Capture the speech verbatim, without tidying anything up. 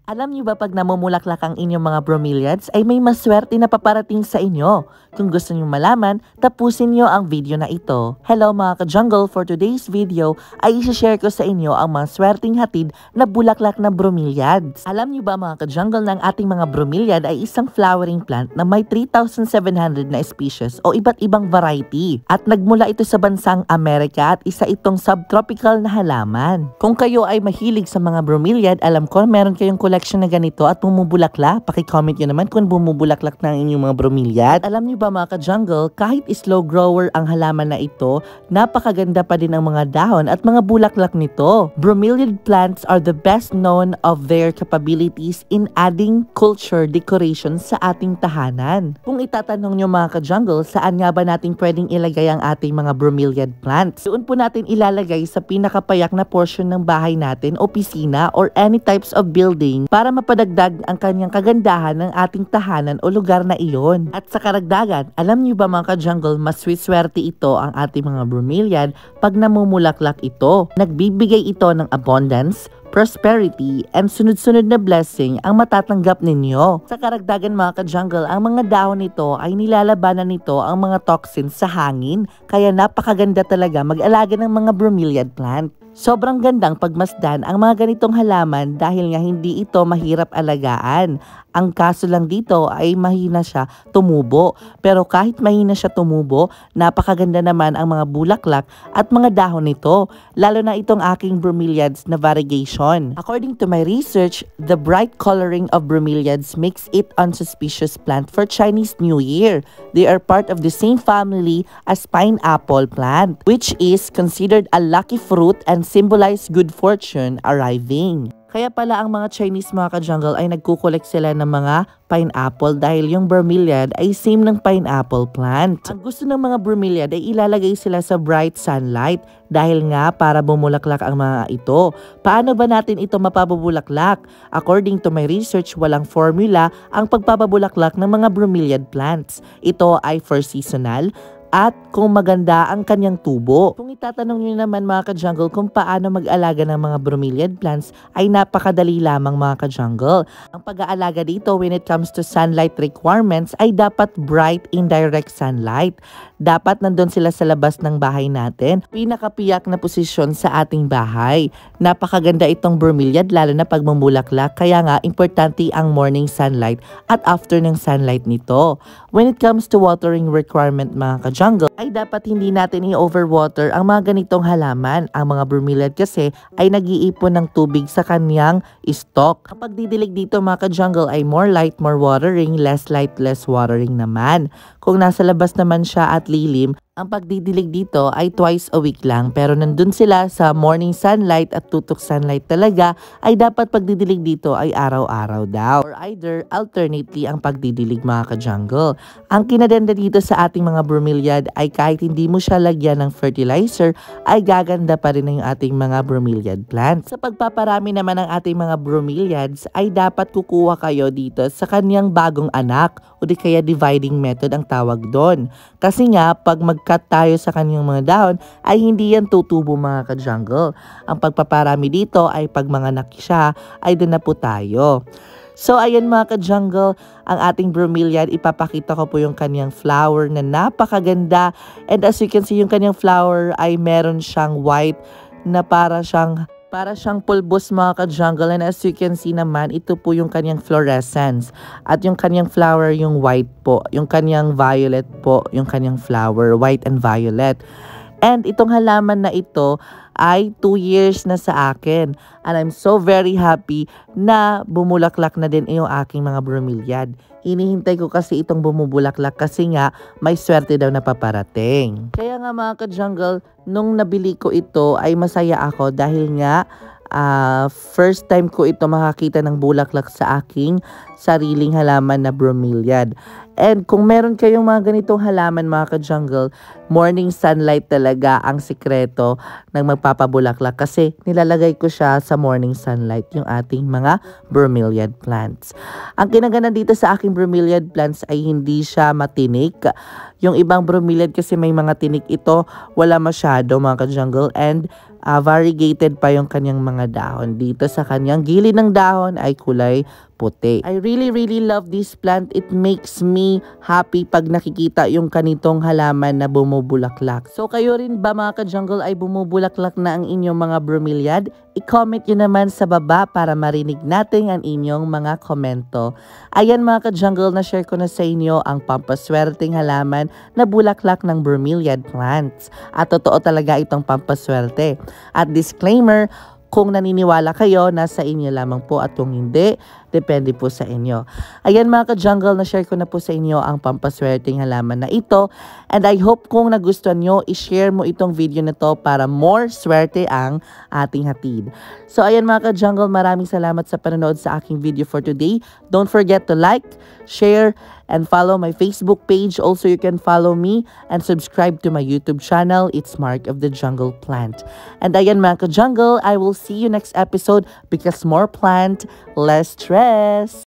Alam niyo ba pag namumulaklak ang inyong mga bromeliads ay may maswerte na paparating sa inyo? Kung gusto niyo malaman, tapusin niyo ang video na ito. Hello mga ka-jungle, for today's video ay isi-share ko sa inyo ang mga swerteng hatid na bulaklak na bromeliads. Alam niyo ba mga ka-jungle na ang ating mga bromeliad ay isang flowering plant na may three thousand seven hundred na species o iba't ibang variety. At nagmula ito sa bansang Amerika at isa itong subtropical na halaman. Kung kayo ay mahilig sa mga bromeliad, alam ko meron kayong collection na ganito at bumubulaklak. Paki-comment nyo naman kung bumubulaklak na ang inyong mga bromeliad. At alam nyo ba mga ka-jungle, kahit slow grower ang halaman na ito, napakaganda pa din ang mga dahon at mga bulaklak nito. Bromeliad plants are the best known of their capabilities in adding culture decoration sa ating tahanan. Kung itatanong nyo mga ka-jungle, saan nga ba natin pwedeng ilagay ang ating mga bromeliad plants? Doon po natin ilalagay sa pinakapayak na portion ng bahay natin, opisina, or any types of building para mapadagdag ang kanyang kagandahan ng ating tahanan o lugar na iyon. At sa karagdagan, alam niyo ba mga ka-jungle, maswiswerte ito ang ating mga bromeliad pag namumulaklak ito. Nagbibigay ito ng abundance, prosperity, and sunod-sunod na blessing ang matatanggap ninyo. Sa karagdagan mga ka-jungle, ang mga dahon nito ay nilalabanan nito ang mga toxins sa hangin, kaya napakaganda talaga mag-alaga ng mga bromeliad plant. Sobrang gandang pagmasdan ang mga ganitong halaman dahil nga hindi ito mahirap alagaan. Ang kaso lang dito ay mahina siya tumubo. Pero kahit mahina siya tumubo, napakaganda naman ang mga bulaklak at mga dahon nito. Lalo na itong aking bromeliads na variegation. According to my research, the bright coloring of bromeliads makes it unsuspicious plant for Chinese New Year. They are part of the same family as pineapple plant, which is considered a lucky fruit and symbolize good fortune arriving. Kaya pala ang mga Chinese mga ka-jungle ay nagkukolekt sila ng mga pineapple dahil yung bromeliad ay same ng pineapple plant. Ang gusto ng mga bromeliad ay ilalagay sila sa bright sunlight dahil nga para bumulaklak ang mga ito. Paano ba natin ito mapabubulaklak? According to my research, walang formula ang pagpapabulaklak ng mga bromeliad plants. Ito ay for seasonal at kung maganda ang kanyang tubo. Kung itatanong nyo naman mga ka-jungle kung paano mag-alaga ng mga bromeliad plants ay napakadali lamang mga ka-jungle. Ang pag-aalaga dito when it comes to sunlight requirements ay dapat bright indirect sunlight. Dapat nandun sila sa labas ng bahay natin. Pinakapiyak na posisyon sa ating bahay. Napakaganda itong bromeliad lalo na pag mamulaklak, kaya nga importante ang morning sunlight at afternoon sunlight nito. When it comes to watering requirement mga ka-jungle, ay dapat hindi natin i-overwater ang mga ganitong halaman. Ang mga bromeliad kasi ay nag-iipon ng tubig sa kanyang stalk. Ang pagdidilig dito mga ka-jungle ay more light, more watering, less light, less watering naman. Kung nasa labas naman siya at lilim, ang pagdidilig dito ay twice a week lang, pero nandun sila sa morning sunlight at tutok sunlight talaga, ay dapat pagdidilig dito ay araw-araw daw. Or either alternately ang pagdidilig mga ka-jungle. Ang kinaganda dito sa ating mga bromeliad ay kahit hindi mo siya lagyan ng fertilizer, ay gaganda pa rin ang ating mga bromeliad plants. Sa pagpaparami naman ng ating mga bromeliads, ay dapat kukuha kayo dito sa kanyang bagong anak o di kaya dividing method ang tawag doon. Kasi nga, pag mag cut tayo sa kanyang mga dahon ay hindi yan tutubo mga ka-jungle. Ang pagpaparami dito ay pag manganak siya ay doon na po tayo. So ayan mga ka-jungle, ang ating bromeliad, ipapakita ko po yung kanyang flower na napakaganda. And as you can see, yung kanyang flower ay meron siyang white na para siyang Para siyang pulbos mga ka-jungle, and as you can see naman, ito po yung kanyang fluorescence. At yung kanyang flower yung white po, yung kanyang violet po, yung kanyang flower, white and violet. And itong halaman na ito ay two years na sa akin. And I'm so very happy na bumulaklak na din yung aking mga bromeliad. Hinihintay ko kasi itong bumubulaklak kasi nga may swerte daw na paparating. Kaya nga mga ka-jungle, nung nabili ko ito ay masaya ako dahil nga uh, first time ko ito makakita ng bulaklak sa aking sariling halaman na bromeliad. And kung meron kayong mga ganitong halaman mga ka-jungle, morning sunlight talaga ang sikreto ng magpapabulaklak kasi nilalagay ko siya sa morning sunlight yung ating mga bromeliad plants. Ang kinaganda dito sa aking bromeliad plants ay hindi siya matinik. Yung ibang bromeliad kasi may mga tinik, ito wala masyado mga ka-jungle, and uh, variegated pa yung kanyang mga dahon. Dito sa kanyang gilid ng dahon ay kulay puti. I really really love this plant. It makes me happy pag nakikita yung kanitong halaman na bumubulaklak. So kayo rin ba mga ka-jungle ay bumubulaklak na ang inyong mga bromeliad? I-comment nyo naman sa baba para marinig natin ang inyong mga komento. Ayan mga ka-jungle, na-share ko na sa inyo ang pampaswerteng halaman na bulaklak ng bromeliad plants. At totoo talaga itong pampaswerte. At disclaimer, kung naniniwala kayo, nasa inyo lamang po, at kung hindi, depende po sa inyo. Ayan mga ka-jungle, na-share ko na po sa inyo ang pampaswerteng halaman na ito. And I hope kung nagustuhan nyo, i-share mo itong video na to para more swerte ang ating hatid. So ayan mga ka-jungle, maraming salamat sa panonood sa aking video for today. Don't forget to like, share, and follow my Facebook page. Also, you can follow me and subscribe to my YouTube channel. It's Mark of the Jungle Plant. And ayan mga ka-jungle, I will see you next episode because more plant, less stress.